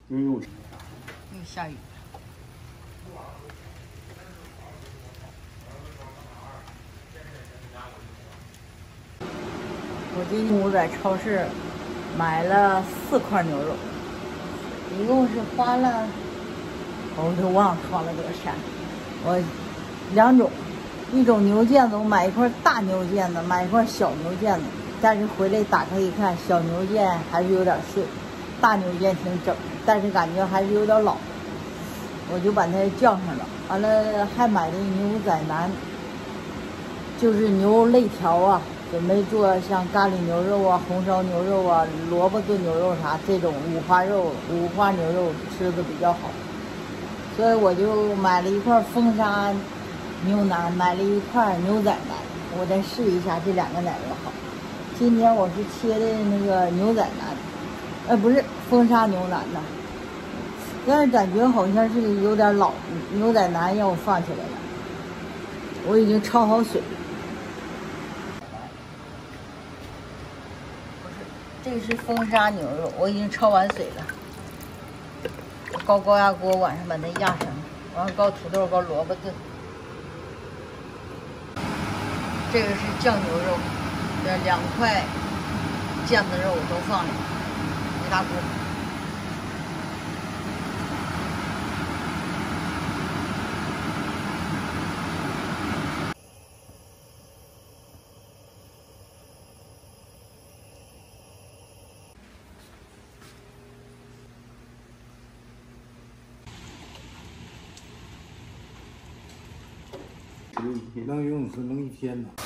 又下雨。我今天在超市买了4块牛肉，一共是花了，我都忘了花了多少钱。我2种，一种牛腱子，我买一块大牛腱子，买一块小牛腱子。但是回来打开一看，小牛腱还是有点碎，大牛腱挺整，但是感觉还是有点老，我就把它叫上了。完了还买的牛仔腩，就是牛肋条啊，准备做像咖喱牛肉啊、红烧牛肉啊、萝卜炖牛肉啥这种五花牛肉吃的比较好，所以我就买了一块风沙牛腩，买了一块牛仔腩，我再试一下这2个哪个好。今天我是切的那个牛仔腩，不是风沙牛腩呐，但是感觉好像是有点老，牛仔腩让我放起来了，我已经焯好水。这个是风沙牛肉，我已经焯完水了，高压锅晚上把它压上，完了搞土豆、搞萝卜炖。这个是酱牛肉，这2块腱子肉都放里，一大锅。 能游泳池能1天呢。